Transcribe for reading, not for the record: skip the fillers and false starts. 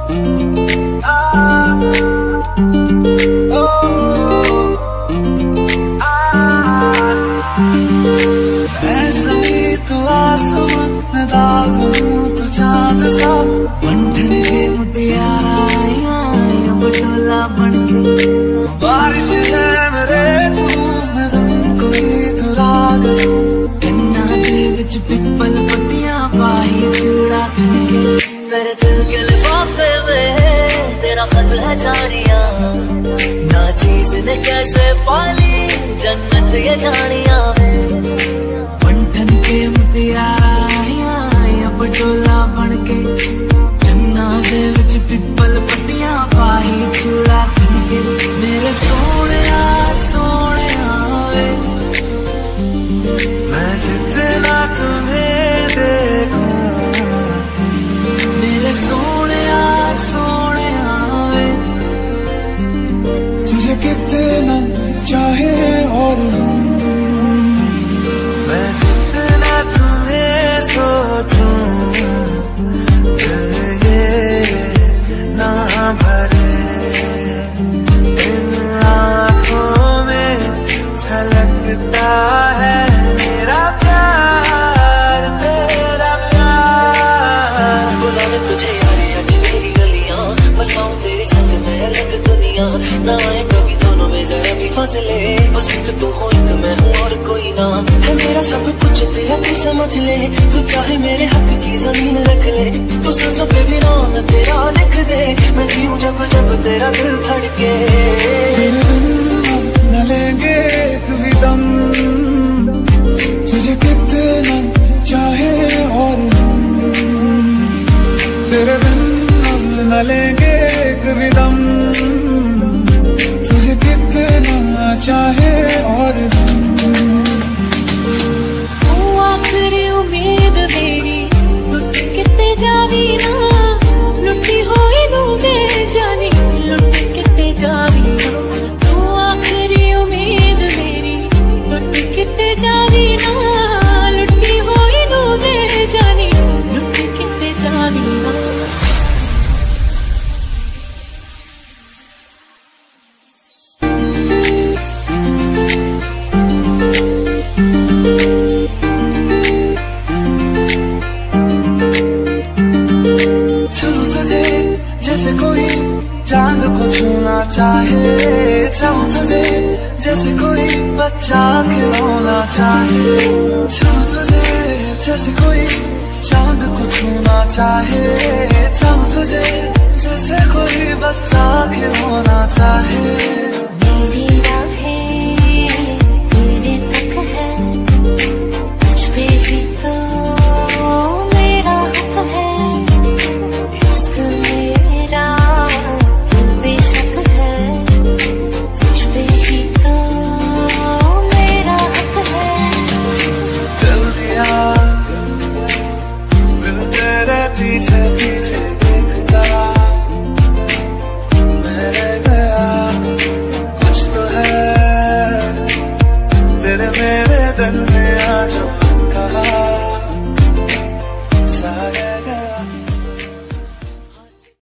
तू आसमां मैं दाग हूँ तू चांद सा बंधन के मुटियारा आया बटोला बनके बारिश है मेरे तू मैं तुमको ही तू राग सा गन्ना दे विच पिपल पत्तियां पाई चूड़ा करके मेरे दिल के लिफाफे में तेरा खत है जानिया ना चीज ने कैसे पाली जन्नत ये जानिया बंधन के मुटियारा आया बटोला बनके गन्ना दे विच पिपल पत्तियां पाई चूड़ा करके मेरे सोनिया सोनिया वे मैं जितना तुम्हें देखूं मेरे सोनिया सोनिया वे तुझे कितना चाहे और मैं जितना तुम्हें सोचूं दिल ये ना भरे इन आँखों में झलकता है मेरा प्यार तेरा प्यार बुलावे तुझे यारी आज मेरी गलियां बसाऊं तेरे संग में अलग दुनिया ना आए कभी दोनों में जरा भी फासले बस एक तू हो एक मैं हूँ और कोई ना है मेरा सब कुछ तेरा तू समझ ले तू चाहे मेरे हक की जमीन रख ले तू सांसों पे भी नाम तेरा लिख दे मैं जीऊं जब जब तेरा दिल धड़के न लेंगे कभी दम तुझे कितना चाहे और तेरे बिन न लेंगे कभी दम तुझे कितना चाहे और आखिरी उम्मीद मेरी लुट किते जावी ना लुटी होई नू मैं जानी लुट किते जावी ना तू आखिरी उम्मीद मेरी लुट किते जावी ना लुटी होई नू मैं जानी लुट किते जावी ना जैसे कोई चांद को छूना चाहे चाहूं तुझे जैसे कोई बच्चा खिलौना चाहे चाहूं तुझे जैसे कोई चांद को छूना चाहे चाहूं तुझे जैसे कोई बच्चा खिलौना चाहे मेरी आँखें